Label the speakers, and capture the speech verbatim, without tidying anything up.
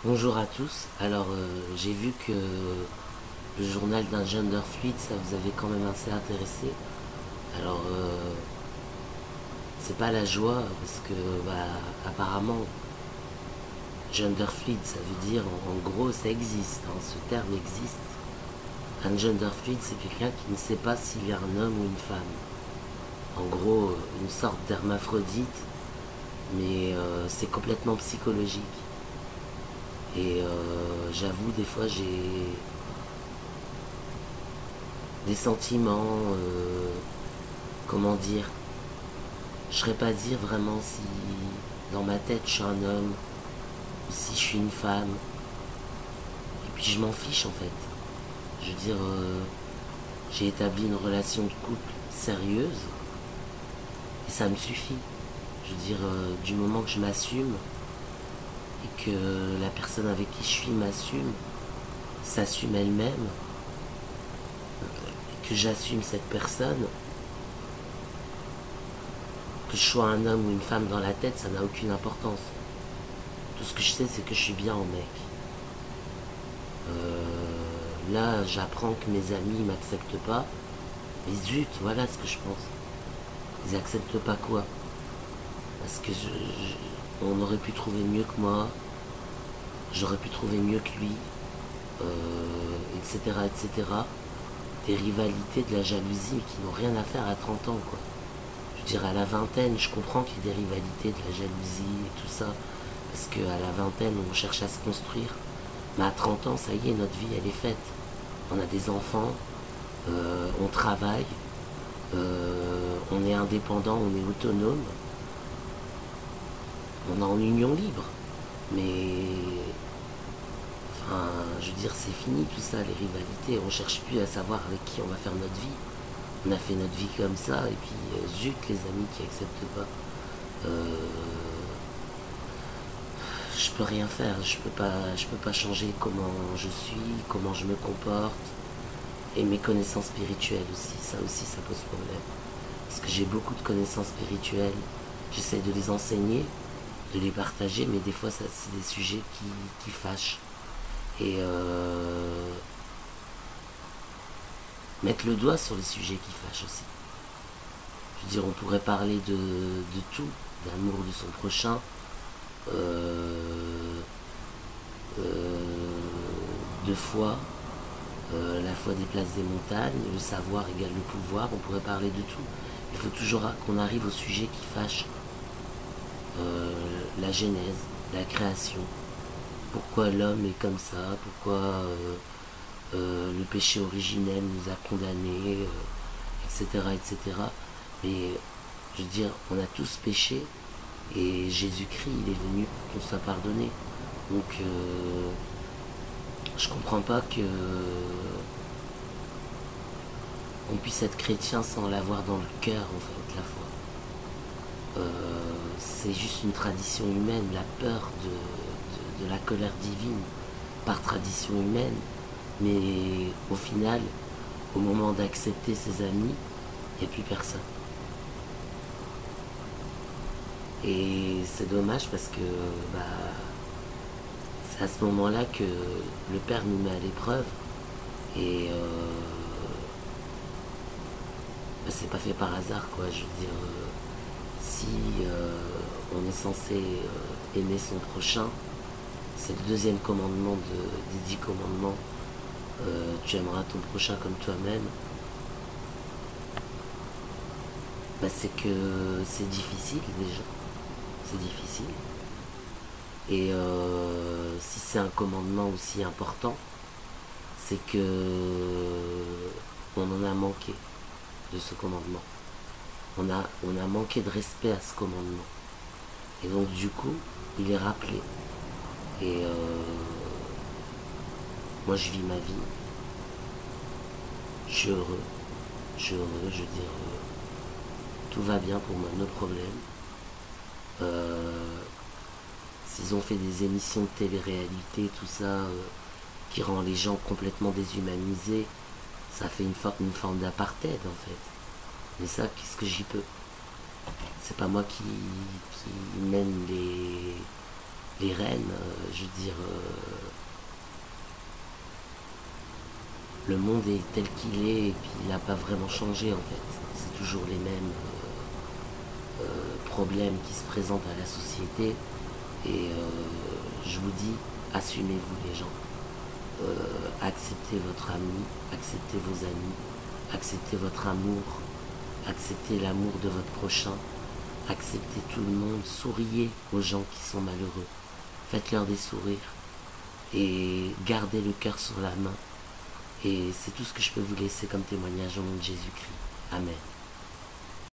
Speaker 1: Bonjour à tous. Alors, euh, j'ai vu que le journal d'un gender fluide, ça vous avait quand même assez intéressé. Alors, euh, c'est pas la joie parce que, bah, apparemment, gender fluide, ça veut dire, en, en gros, ça existe. Hein, ce terme existe. Un gender fluide, c'est quelqu'un qui ne sait pas s'il est un homme ou une femme. En gros, euh, une sorte d'hermaphrodite, mais euh, c'est complètement psychologique. Et euh, j'avoue, des fois, j'ai des sentiments, euh, comment dire, je ne saurais pas dire vraiment si dans ma tête je suis un homme ou si je suis une femme. Et puis je m'en fiche en fait. Je veux dire, euh, j'ai établi une relation de couple sérieuse et ça me suffit. Je veux dire, euh, du moment que je m'assume et que la personne avec qui je suis m'assume, s'assume elle-même, et que j'assume cette personne, que je sois un homme ou une femme dans la tête, ça n'a aucune importance. Tout ce que je sais, c'est que je suis bien en mec. Euh, là, j'apprends que mes amis ne m'acceptent pas. Mais zut, voilà ce que je pense. Ils acceptent pas quoi? Parce que je, je- on aurait pu trouver mieux que moi, j'aurais pu trouver mieux que lui, euh, et cetera, et cetera. Des rivalités, de la jalousie qui n'ont rien à faire à trente ans, quoi. Je dirais à la vingtaine, je comprends qu'il y ait des rivalités, de la jalousie et tout ça, parce qu'à la vingtaine, on cherche à se construire. Mais à trente ans, ça y est, notre vie, elle est faite. On a des enfants, euh, on travaille, euh, on est indépendant, on est autonome, on est en union libre. Mais, enfin, je veux dire, c'est fini tout ça, les rivalités. On cherche plus à savoir avec qui on va faire notre vie. On a fait notre vie comme ça, et puis euh, zut, les amis qui acceptent pas. Euh, je peux rien faire, je peux pas, je peux pas changer comment je suis, comment je me comporte, et mes connaissances spirituelles aussi. Ça aussi, ça pose problème. Parce que j'ai beaucoup de connaissances spirituelles, j'essaie de les enseigner, de les partager, mais des fois, ça, c'est des sujets qui, qui fâchent. Et euh, mettre le doigt sur les sujets qui fâchent aussi. Je veux dire, on pourrait parler de, de tout, d'amour de son prochain, euh, euh, de foi, euh, la foi déplace des montagnes, le savoir égale le pouvoir, on pourrait parler de tout. Il faut toujours qu'on arrive au sujet qui fâche. Euh, la genèse, la création, pourquoi l'homme est comme ça, pourquoi euh, euh, le péché originel nous a condamnés, euh, et cetera, et cetera. Mais je veux dire, on a tous péché et Jésus-Christ, il est venu pour qu'on soit pardonné. Donc, euh, je comprends pas que qu'on puisse être chrétien sans l'avoir dans le cœur, en fait, la foi. Euh, c'est juste une tradition humaine, la peur de, de, de la colère divine par tradition humaine. Mais au final, au moment d'accepter ses amis, il n'y a plus personne. Et c'est dommage parce que bah, c'est à ce moment-là que le Père nous met à l'épreuve. Et euh, bah, c'est pas fait par hasard, quoi. Je veux dire, euh, si euh, on est censé euh, aimer son prochain, c'est le deuxième commandement de, des dix commandements. Euh, tu aimeras ton prochain comme toi-même. Bah, c'est que c'est difficile déjà. C'est difficile. Et euh, si c'est un commandement aussi important, c'est que on en a manqué de ce commandement. On a, on a manqué de respect à ce commandement. Et donc du coup, il est rappelé. Et euh, moi je vis ma vie. Je suis heureux. Je suis heureux, je veux dire, euh, tout va bien pour moi, nos problèmes. Euh, S'ils ont fait des émissions de télé-réalité, tout ça, euh, qui rend les gens complètement déshumanisés, ça fait une, for une forme d'apartheid en fait. Mais ça, qu'est-ce que j'y peux? C'est pas moi qui, qui mène les, les reines, euh, je veux dire, euh, le monde est tel qu'il est et puis il n'a pas vraiment changé en fait. C'est toujours les mêmes euh, euh, problèmes qui se présentent à la société. Et euh, je vous dis, assumez-vous les gens. Euh, acceptez votre ami, acceptez vos amis, acceptez votre amour, acceptez l'amour de votre prochain, acceptez tout le monde, souriez aux gens qui sont malheureux, faites-leur des sourires et gardez le cœur sur la main. Et c'est tout ce que je peux vous laisser comme témoignage au nom de Jésus-Christ. Amen.